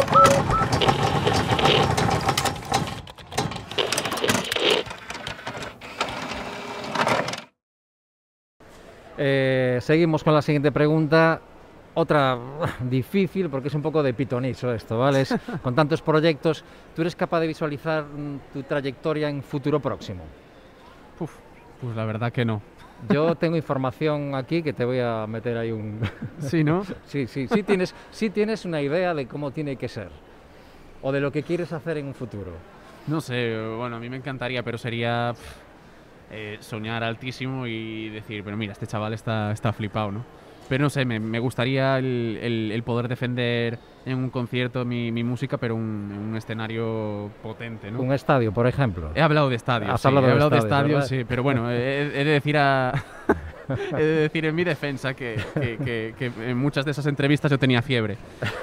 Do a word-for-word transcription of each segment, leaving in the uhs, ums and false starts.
Eh, seguimos con la siguiente pregunta, otra difícil porque es un poco de pitonizo esto, ¿vale? Es, con tantos proyectos, ¿tú eres capaz de visualizar mm, tu trayectoria en futuro próximo? Uf, pues la verdad que no. Yo tengo información aquí que te voy a meter ahí un... Sí, ¿no? Sí, sí, sí tienes, sí tienes una idea de cómo tiene que ser o de lo que quieres hacer en un futuro. No sé, bueno, a mí me encantaría, pero sería pff, eh, soñar altísimo y decir, pero mira, este chaval está, está flipado, ¿no? Pero no sé, me, me gustaría el, el, el poder defender en un concierto mi, mi música, pero un, en un escenario potente, ¿no? Un estadio, por ejemplo. He hablado de estadios, Has sí, hablado he de hablado de estadios, estadios, sí, pero bueno, he, he de decir a... He de decir en mi defensa que, que, que, que en muchas de esas entrevistas yo tenía fiebre.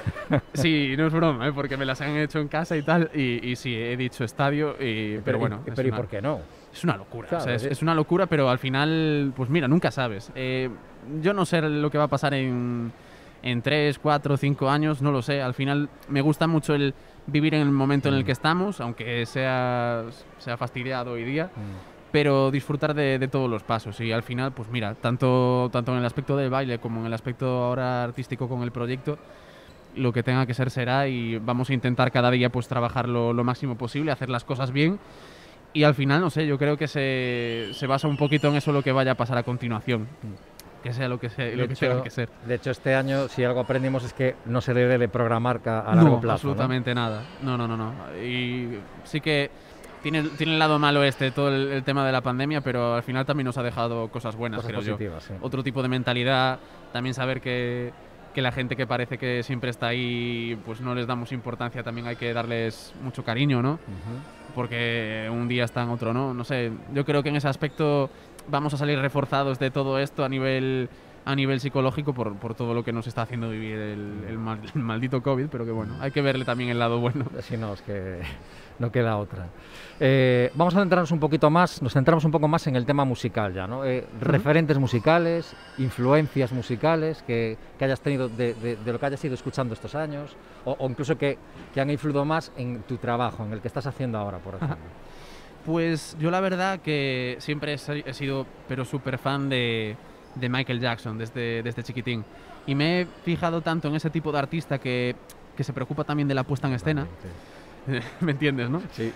Sí, no es broma, ¿eh? Porque me las han hecho en casa y tal, y, y sí, he dicho estadio, y, pero, pero bueno... Y, pero ¿y una, por qué no? Es una locura, Claro, o sea, es, es... es una locura, pero al final, pues mira, nunca sabes. Eh, yo no sé lo que va a pasar en, en tres, cuatro, cinco años, no lo sé. Al final me gusta mucho el vivir en el momento en el que estamos, aunque sea, sea fastidiado hoy día. Mm. Pero disfrutar de, de todos los pasos y al final, pues mira, tanto, tanto en el aspecto del baile como en el aspecto ahora artístico con el proyecto, lo que tenga que ser será y vamos a intentar cada día pues trabajar lo, lo máximo posible, hacer las cosas bien y al final, no sé, yo creo que se, se basa un poquito en eso lo que vaya a pasar a continuación, que sea lo que, sea, lo que hecho, tenga que ser. De hecho, este año, si algo aprendimos es que no se debe de programar a largo no, plazo. Absolutamente ¿no? nada, no, no, no, no. Y sí que Tiene, tiene el lado malo este, todo el, el tema de la pandemia, pero al final también nos ha dejado cosas buenas, cosas creo positivas, yo. Sí. Otro tipo de mentalidad, también saber que, que la gente que parece que siempre está ahí, pues no les damos importancia, también hay que darles mucho cariño, ¿no? Uh-huh. Porque un día están, otro no, no sé. Yo creo que en ese aspecto vamos a salir reforzados de todo esto a nivel... a nivel psicológico por, por todo lo que nos está haciendo vivir el, el, mal, el maldito COVID, pero que bueno, hay que verle también el lado bueno. Si no, es que no queda otra. Eh, vamos a centrarnos un poquito más, nos centramos un poco más en el tema musical ya, ¿no? Eh, uh-huh. Referentes musicales, influencias musicales que, que hayas tenido de, de, de lo que hayas ido escuchando estos años, o, o incluso que, que han influido más en tu trabajo, en el que estás haciendo ahora, por ejemplo. Uh-huh. Pues yo la verdad que siempre he sido, pero súper fan de... de Michael Jackson desde, desde chiquitín y me he fijado tanto en ese tipo de artista que, que se preocupa también de la puesta en escena. ¿Me entiendes, no? Sí.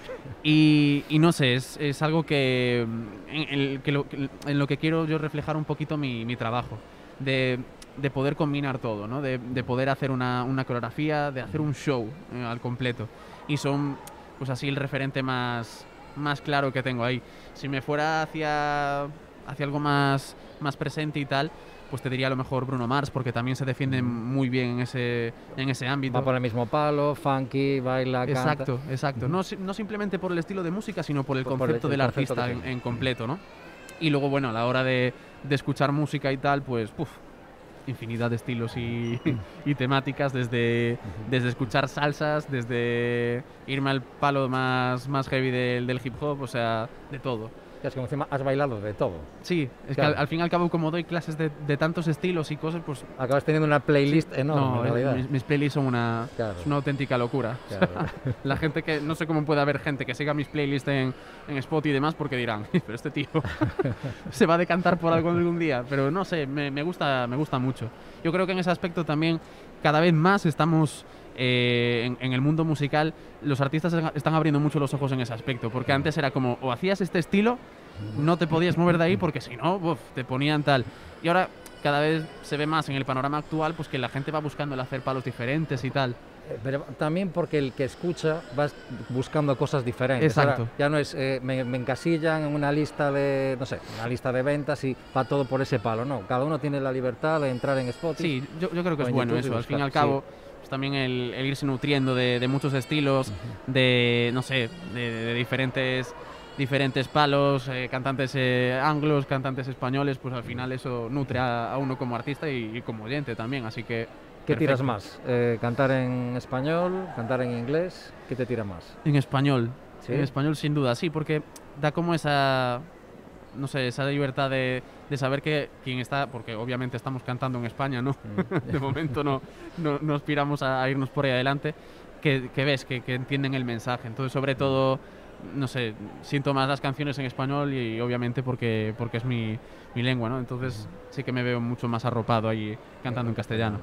Y, y no sé, es, es algo que en, en, que lo, en lo que quiero yo reflejar un poquito mi, mi trabajo, de, de poder combinar todo, ¿no? De, de poder hacer una, una coreografía, de hacer un show eh, al completo. Y son, pues así, el referente más, más claro que tengo ahí. Si me fuera hacia, hacia algo más, más presente y tal, pues te diría a lo mejor Bruno Mars, porque también se defiende muy bien en ese, en ese ámbito. Va por el mismo palo, funky, baila, exacto, canta. Exacto, no, no simplemente por el estilo de música, sino por el por concepto el, el del concepto artista en, en completo, ¿no? Y luego, bueno, a la hora de, de escuchar música y tal, pues, puf, infinidad de estilos y, y temáticas, desde, desde escuchar salsas, desde irme al palo más, más heavy del, del hip hop, o sea, de todo. Es como encima has bailado de todo. Sí, es claro. que al, al fin y al cabo, como doy clases de, de tantos estilos y cosas, pues... Acabas teniendo una playlist sí, enorme, no, en realidad. Mis, mis playlists son una, claro. es una auténtica locura. Claro. La gente que... No sé cómo puede haber gente que siga mis playlists en, en Spotify y demás porque dirán, pero este tío se va a decantar por algo algún día. Pero no sé, me, me, gusta, me gusta mucho. Yo creo que en ese aspecto también cada vez más estamos... Eh, en, en el mundo musical los artistas están abriendo mucho los ojos en ese aspecto, porque antes era como o hacías este estilo, no te podías mover de ahí porque si no, uf, te ponían tal, y ahora cada vez se ve más en el panorama actual pues que la gente va buscando el hacer palos diferentes y tal. Pero también porque el que escucha va buscando cosas diferentes. Exacto. Ahora ya no es, eh, me, me encasillan en una lista de, no sé, una lista de ventas y va todo por ese palo, no, cada uno tiene la libertad de entrar en Spotify. Sí, yo, yo creo que es bueno eso, al fin y al cabo. Sí. También el, el irse nutriendo de, de muchos estilos, uh-huh. de, no sé, de, de diferentes, diferentes palos, eh, cantantes eh, anglos, cantantes españoles, pues al final eso nutre a, a uno como artista y, y como oyente también, así que... ¿Qué perfecto. tiras más? Eh, ¿Cantar en español? ¿Cantar en inglés? ¿Qué te tira más? En español, ¿sí? En español sin duda, sí, porque da como esa... no sé, esa libertad de, de saber que quien está, porque obviamente estamos cantando en España, ¿no? Mm. De momento no, no, no aspiramos a, a irnos por ahí adelante, que, que ves que, que entienden el mensaje. Entonces, sobre todo, no sé, siento más las canciones en español y, y obviamente porque, porque es mi, mi lengua, ¿no? Entonces sí que me veo mucho más arropado ahí cantando en castellano.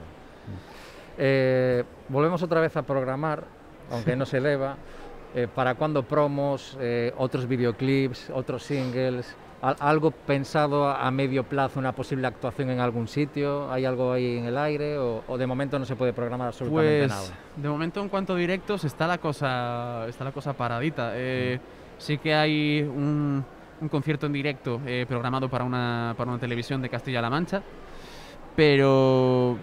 Eh, volvemos otra vez a programar, aunque no se eleva. Eh, ¿Para cuándo promos, eh, otros videoclips, otros singles? ¿Al ¿Algo pensado a medio plazo, una posible actuación en algún sitio? ¿Hay algo ahí en el aire o, o de momento no se puede programar absolutamente Pues, nada? De momento, en cuanto a directos, está la cosa, está la cosa paradita. Eh, sí que hay un, un concierto en directo eh, programado para una, para una televisión de Castilla-La Mancha, pero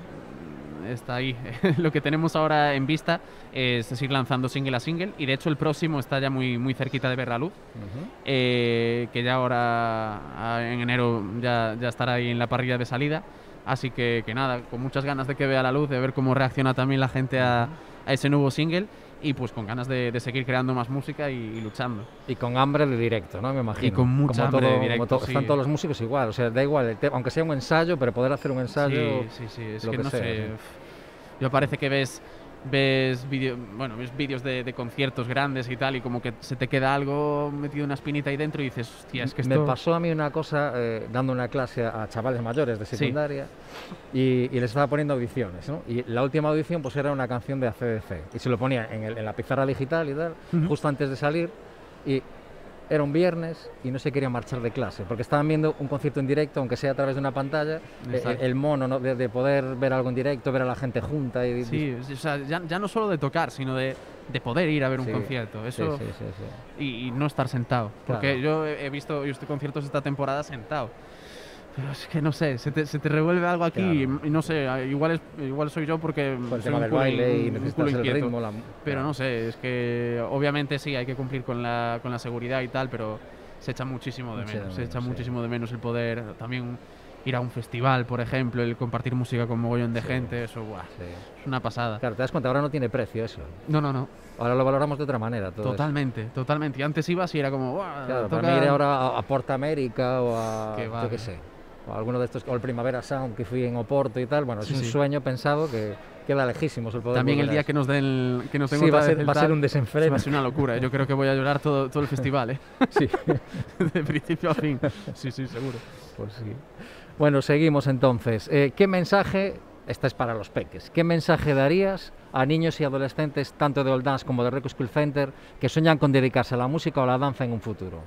está ahí. Lo que tenemos ahora en vista es ir lanzando single a single, y de hecho el próximo está ya muy, muy cerquita de ver la luz. Uh-huh. eh, que ya ahora en enero ya, ya estará ahí en la parrilla de salida, así que, que nada, con muchas ganas de que vea la luz, de ver cómo reacciona también la gente a, a ese nuevo single, y pues con ganas de, de seguir creando más música y, y luchando. Y con hambre de directo, ¿no? Me imagino. Y con mucha como hambre todo, de directo, como to- sí. Están todos los músicos igual, o sea, da igual, el te- aunque sea un ensayo, pero poder hacer un ensayo... Sí, sí, sí, es lo que, que no sea, sé... sí. Yo parece que ves... ves vídeos bueno, ves vídeos de, de conciertos grandes y tal, y como que se te queda algo metido, una espinita ahí dentro, y dices, hostia, es que esto... Me pasó a mí una cosa eh, dando una clase a chavales mayores de secundaria, sí. y, y les estaba poniendo audiciones, ¿no? Y la última audición pues era una canción de A C D C, y se lo ponía en, el, en la pizarra digital y tal, uh-huh. justo antes de salir, y era un viernes y no se querían marchar de clase, porque estaban viendo un concierto en directo, aunque sea a través de una pantalla, el, el mono, ¿no? de, de poder ver algo en directo, ver a la gente junta. Y, sí, o sea, ya, ya no solo de tocar, sino de, de poder ir a ver un sí, concierto, eso, sí, sí, sí, sí. Y, y no estar sentado, claro. Porque yo he visto, yo estoy conciertos esta temporada sentado, pero es que no sé, se te, se te revuelve algo aquí, claro. y, y no sé, igual, es, igual soy yo porque Por el soy tema un del culo, baile y un, necesitas un el inquieto, ritmo, la... pero claro. no sé, es que obviamente sí, hay que cumplir con la, con la seguridad y tal, pero se echa muchísimo de menos, se echa sí. muchísimo de menos el poder también ir a un festival, por ejemplo, el compartir música con mogollón de sí. gente, eso buah, sí. es una pasada. Claro, te das cuenta, ahora no tiene precio eso. No, no, no. Ahora lo valoramos de otra manera. Todo totalmente, eso. totalmente. Y antes ibas y era como, buah, claro, toca... para mí ir ahora a, a Porta América o a, qué yo qué sé, o a alguno de estos, o el Primavera Sound que fui en Oporto y tal, bueno, sí, es un sí. sueño pensado que queda lejísimos el poder. También el día que nos den, que nos den sí, otra va a ser, vez va a ser un desenfreno. Va a ser una locura. Yo creo que voy a llorar todo, todo el festival, ¿eh? Sí. De principio a fin. Sí, sí, seguro. Pues sí. Bueno, seguimos entonces. Eh, ¿Qué mensaje, esta es para los peques, qué mensaje darías a niños y adolescentes, tanto de Old Dance como de Reco School Center, que sueñan con dedicarse a la música o a la danza en un futuro?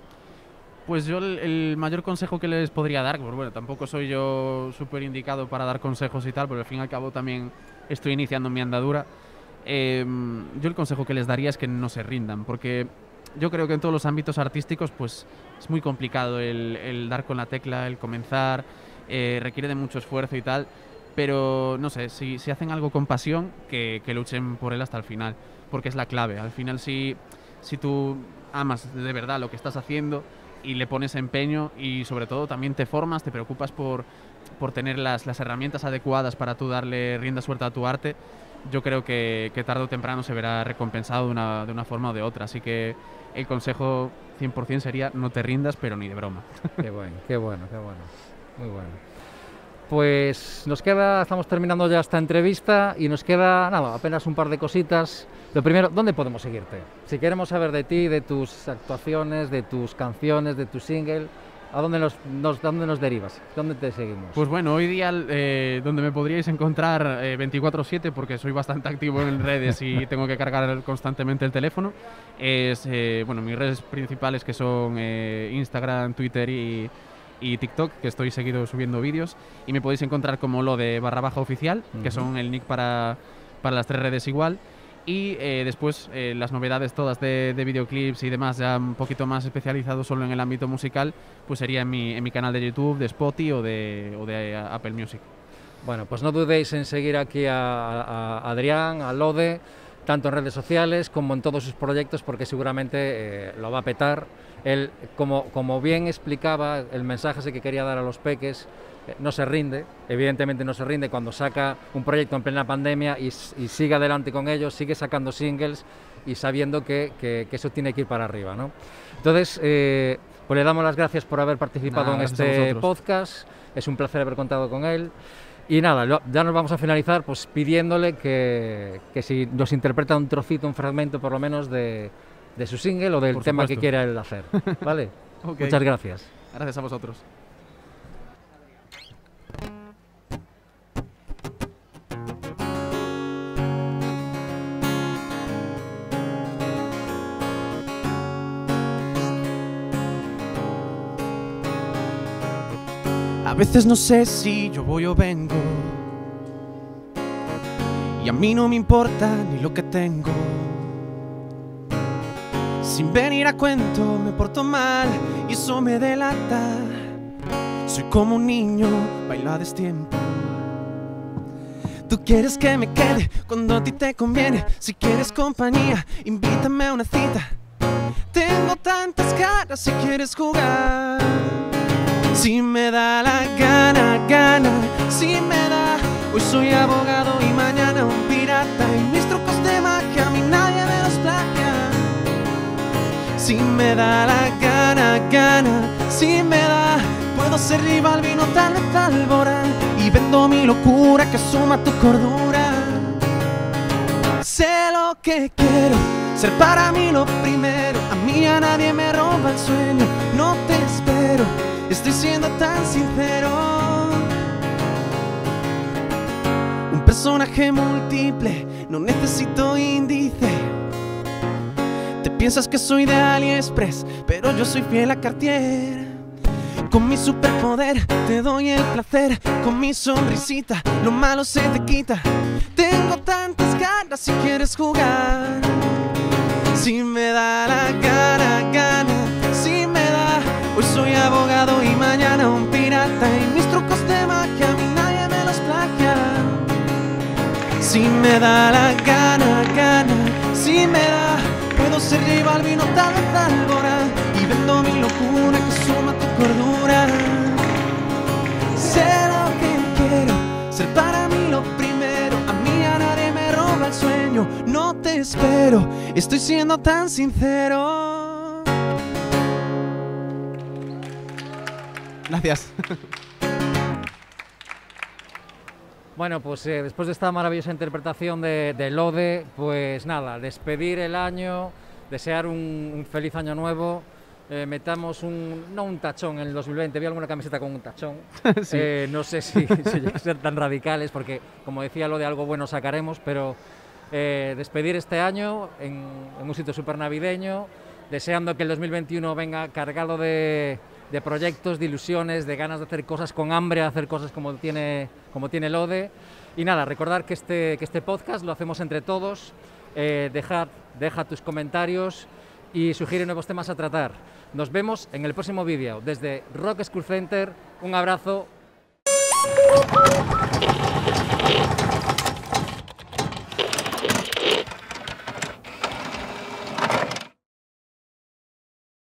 Pues yo el, el mayor consejo que les podría dar, pues bueno, tampoco soy yo súper indicado para dar consejos y tal, pero al fin y al cabo también estoy iniciando mi andadura. Eh, yo el consejo que les daría es que no se rindan, porque yo creo que en todos los ámbitos artísticos pues es muy complicado el, el dar con la tecla, el comenzar, eh, requiere de mucho esfuerzo y tal, pero no sé, si, si hacen algo con pasión, que, que luchen por él hasta el final, porque es la clave. Al final si, si tú amas de verdad lo que estás haciendo y le pones empeño y sobre todo también te formas, te preocupas por, por tener las, las herramientas adecuadas para tú darle rienda suelta a tu arte, yo creo que, que tarde o temprano se verá recompensado de una, de una forma o de otra. Así que el consejo cien por ciento sería no te rindas, pero ni de broma. Qué bueno, qué bueno, qué bueno. Muy bueno. Pues nos queda, estamos terminando ya esta entrevista y nos queda, nada, apenas un par de cositas. Lo primero, ¿dónde podemos seguirte? Si queremos saber de ti, de tus actuaciones, de tus canciones, de tu single, ¿a dónde nos, nos, dónde nos derivas? ¿Dónde te seguimos? Pues bueno, hoy día eh, donde me podríais encontrar eh, veinticuatro siete, porque soy bastante activo en redes y tengo que cargar constantemente el teléfono, es, eh, bueno, mis redes principales que son eh, Instagram, Twitter y... y TikTok, que estoy seguido subiendo vídeos, y me podéis encontrar como lo de barra baja oficial, uh-huh. que son el nick para, para las tres redes igual, y eh, después eh, las novedades todas de, de videoclips y demás, ya un poquito más especializado solo en el ámbito musical, pues sería en mi, en mi canal de YouTube, de Spotify o de, o de Apple Music. Bueno, pues no dudéis en seguir aquí a, a Adrián, a Lode, tanto en redes sociales como en todos sus proyectos, porque seguramente eh, lo va a petar. Él, como, como bien explicaba, el mensaje ese que quería dar a los peques, eh, no se rinde, evidentemente no se rinde cuando saca un proyecto en plena pandemia y, y sigue adelante con ellos, sigue sacando singles y sabiendo que, que, que eso tiene que ir para arriba, ¿no? Entonces, eh, pues le damos las gracias por haber participado nah, en este podcast, es un placer haber contado con él. Y nada, lo, ya nos vamos a finalizar pues pidiéndole que, que si nos interpreta un trocito, un fragmento por lo menos de, de su single o del Por tema supuesto. que quiera él hacer, ¿vale? Okay. Muchas gracias. Gracias a vosotros. A veces no sé si yo voy o vengo, y a mí no me importa ni lo que tengo. Sin venir a cuento me porto mal y eso me delata. Soy como un niño, bailo a destiempo. Tú quieres que me quede cuando a ti te conviene. Si quieres compañía, invítame a una cita. Tengo tantas caras si quieres jugar. Si me da la gana, gana, si me da. Hoy soy abogado y mañana un pirata, y mis trucos de magia a mí nadie me los plagia. Si me da la gana, gana, si me da. Puedo ser rival, vino tal vez Alborán, y vendo mi locura que suma tu cordura. Sé lo que quiero, ser para mí lo primero. A mí a nadie me roba el sueño, no te espero. Estoy siendo tan sincero. Un personaje múltiple, no necesito índice. Te piensas que soy de AliExpress, pero yo soy fiel a Cartier. Con mi superpoder te doy el placer. Con mi sonrisita lo malo se te quita. Tengo tantas ganas si quieres jugar. Si me da la gana, gana, si me da. Hoy soy abogado y mañana un pirata, y mis trucos de magia a mí nadie me los plagia. Si me da la gana, gana, si me da. Puedo ser rival, vino tal vez Alborán, y vendo mi locura que suma tu cordura. Sé lo que quiero, ser para mí lo primero. A mí a nadie me roba el sueño, no te espero. Estoy siendo tan sincero. Gracias. Bueno, pues eh, después de esta maravillosa interpretación de, de Lode, pues nada, despedir el año, desear un, un feliz año nuevo, eh, metamos un, no un tachón en el dos mil veinte, vi alguna camiseta con un tachón, Sí. eh, no sé si, si llega a ser tan radicales, porque como decía Lode, algo bueno sacaremos, pero eh, despedir este año en, en un sitio súper navideño, deseando que el dos mil veintiuno venga cargado de... de proyectos, de ilusiones, de ganas de hacer cosas, con hambre de hacer cosas como tiene, como tiene Lode. Y nada, recordar que este, que este podcast lo hacemos entre todos, eh, dejar, deja tus comentarios y sugiere nuevos temas a tratar. Nos vemos en el próximo vídeo. Desde Rock School Center, un abrazo.